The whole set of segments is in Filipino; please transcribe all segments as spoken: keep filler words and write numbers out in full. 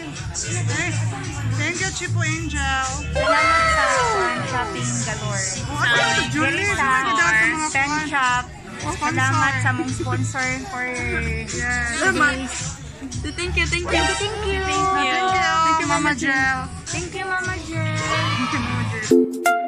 Thank you, Chipo Angel. Salamat sa um, shopping galore. Oh, Julie, Sa Pen Shop. Salamat sa mong sponsor for Salamat. Thank you, thank you, thank you. Thank you. Thank you, Mama Jel. Thank you, Mama Jel. Thank you, Mama Jel.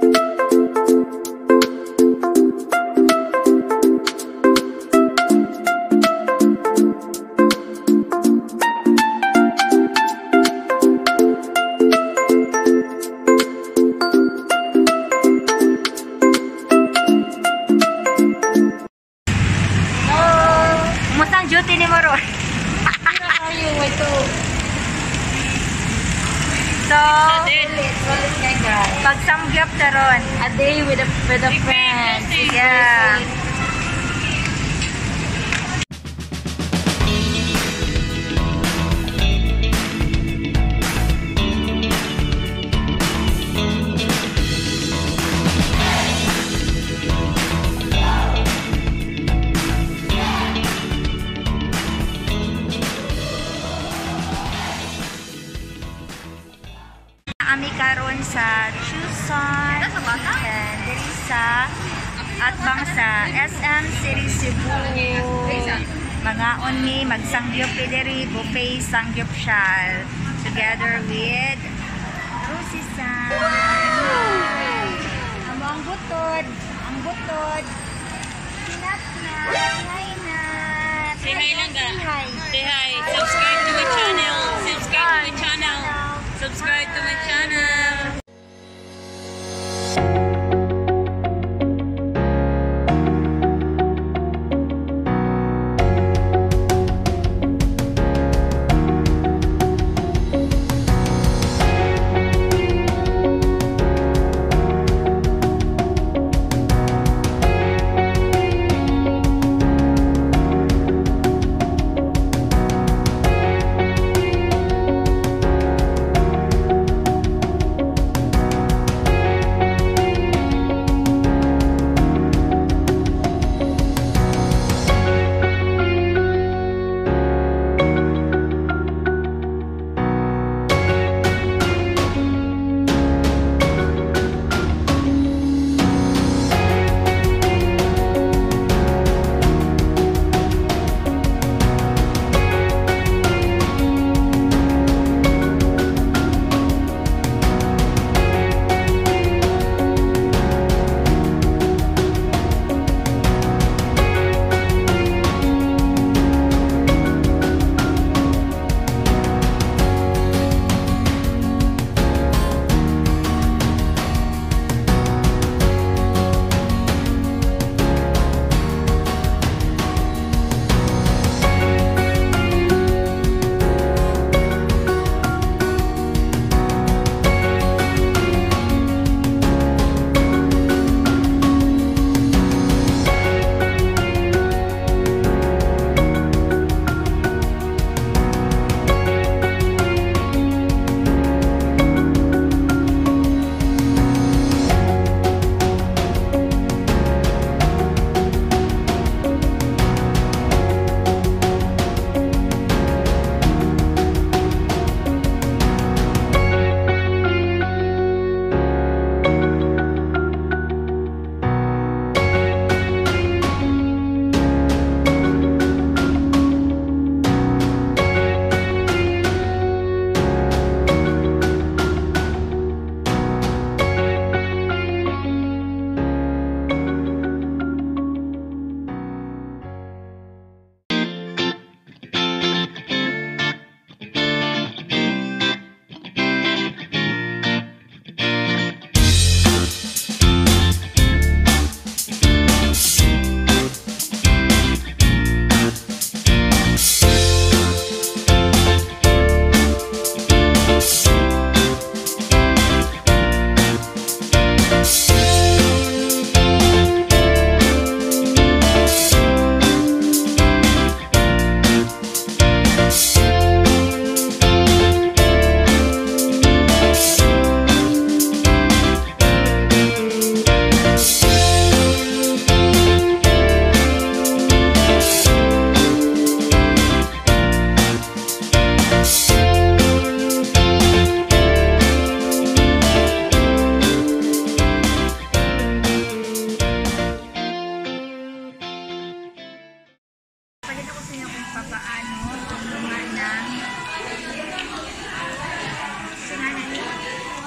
Musang duty ni Moro. So, pag Sampgyup taron. A day with a with a friend. Yeah. Kami karon sa Chuson and diri sa atbang sa S M City Cebu. Mangaon mi magsangyup diri buffet sangyup shal together with Rosisan. Amo ang butod, ang butod. Sinat na, hi na. Say hi lang ga. Hi. Say hi. Subscribe to my channel. Subscribe to my channel. Subscribe to my channel.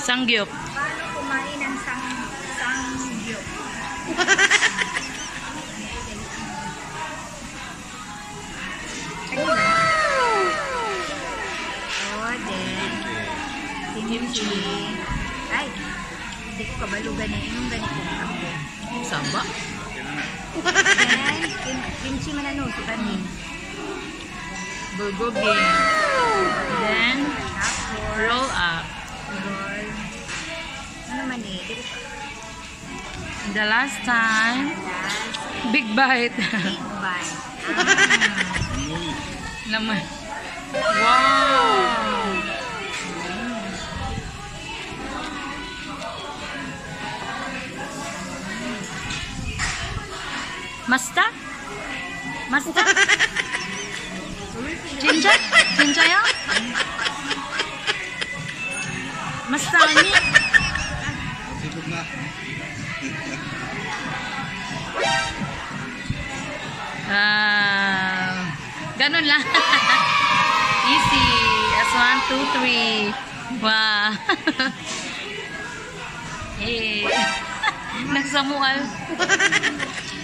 Sampgyup. Paano kumain ng sang Sampgyup? Oh, then kimchi. Ay, hindi ko kabalugan na yung ganito. Saba. Then, kim kimchi manano, sukani. Bulgogi. Then, Tapos, roll up. roll. Ano man eh? Dito pa. The last time, Last, big bite. big bite. Naman. Wow! Masta? Masta? 진짜? 진짜요? Masta ni? Sibuk na. Ah, ganun lang. Easy. As one, two, three. Wow. Hey. Nagsamual.